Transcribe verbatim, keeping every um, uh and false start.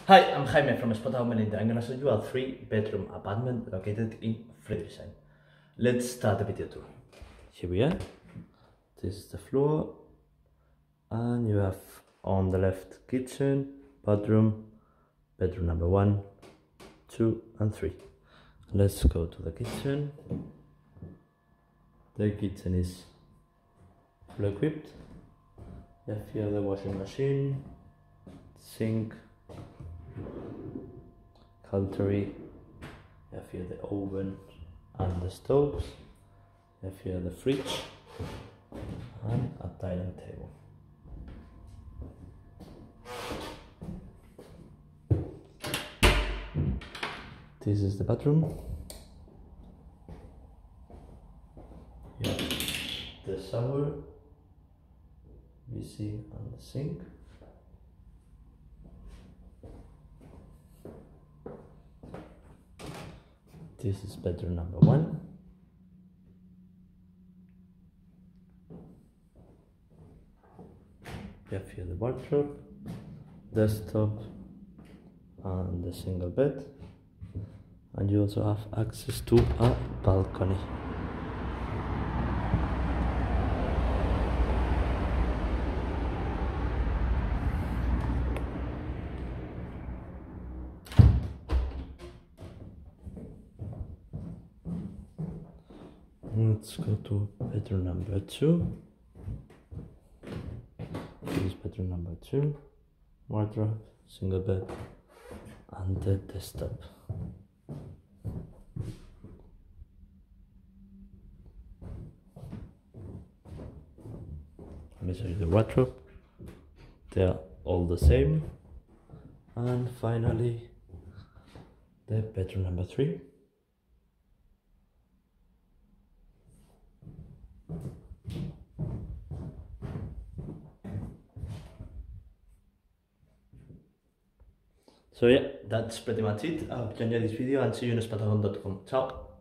Hi, I'm Jaime from Spotahome and I'm gonna show you a three bedroom apartment located in Friedrichshain. Let's start the video tour. Here we are. This is the floor, and you have on the left kitchen, bathroom, bedroom number one, two, and three. Let's go to the kitchen. The kitchen is fully equipped. You have here the washing machine, sink, cutlery. You have here the oven and the stoves. You have here the fridge and a dining table. This is the bathroom. You have the shower, we see on the sink. This is bedroom number one. You have here the wardrobe, desktop, and the single bed. And you also have access to a balcony. Let's go to bedroom number two. This is bedroom number two. Wardrobe, single bed, and the desktop. Let me show you the wardrobe. They are all the same. And finally, the bedroom number three. So yeah, that's pretty much it. I hope you enjoyed this video and see you in spotahome dot com. Ciao!